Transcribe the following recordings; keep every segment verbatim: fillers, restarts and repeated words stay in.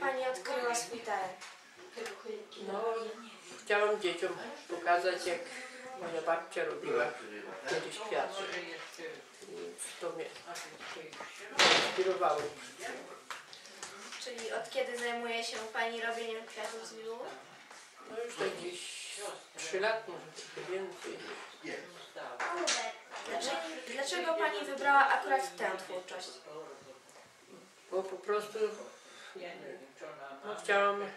Pani odkryła swój talent? No, chciałam dzieciom pokazać, jak moja babcia robiła kiedyś kwiaty. I to mnie inspirowało. Czyli od kiedy zajmuje się Pani robieniem kwiatów z wiół? No już tak gdzieś trzy lat, może trochę więcej. Dlaczego, dlaczego Pani wybrała akurat tę twórczość? Bo po prostu no, chciałam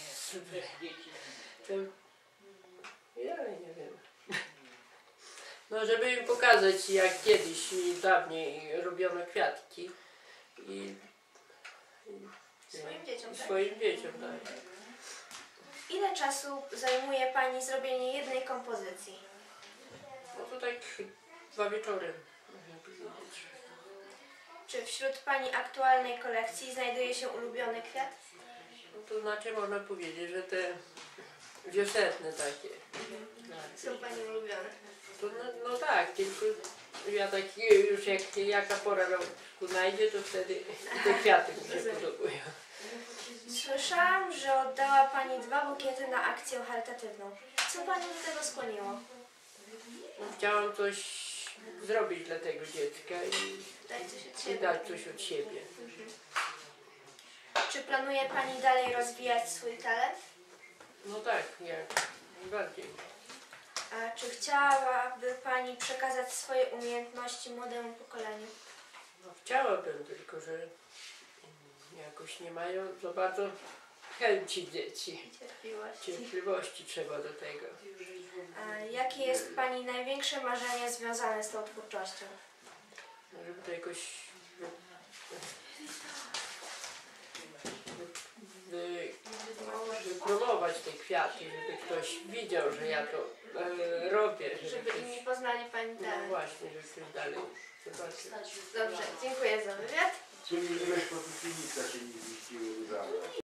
tym, ja nie wiem. No, żeby im pokazać, jak kiedyś i dawniej robiono kwiatki i, i Swoim dzieciom, tak? swoim dzieciom, tak. Ile czasu zajmuje Pani zrobienie jednej kompozycji? No to tak dwa wieczory, można powiedzieć. Czy wśród Pani aktualnej kolekcji znajduje się ulubiony kwiat? No to znaczy można powiedzieć, że te wiosenne takie. Są Pani ulubione. To, no, no tak, tylko ja tak już jak jaka pora roku najdzie, to wtedy te kwiaty mi się podobają. Słyszałam, że oddała Pani dwa bukiety na akcję charytatywną. Co Panią do tego skłoniło? No, chciałam coś zrobić dla tego dziecka i, Daj coś od i siebie. dać coś od siebie. Czy planuje Pani dalej rozwijać swój talent? No tak, jak najbardziej. A czy chciałaby Pani przekazać swoje umiejętności młodemu pokoleniu? No, chciałabym, tylko że jakoś nie mają za bardzo chęci dzieci. Cierpliwości. Cierpliwości trzeba do tego. A jakie jest Pani największe marzenie związane z tą twórczością? No, żeby to jakoś wy, wypromować te kwiaty, żeby ktoś widział, że ja to e, robię. Żeby ktoś, inni poznali Pani no talent. właśnie, żeby ktoś dalej zobaczył. Dobrze, dziękuję za wywiad. Czyli ileś po tych klinikach się nie zmieściły do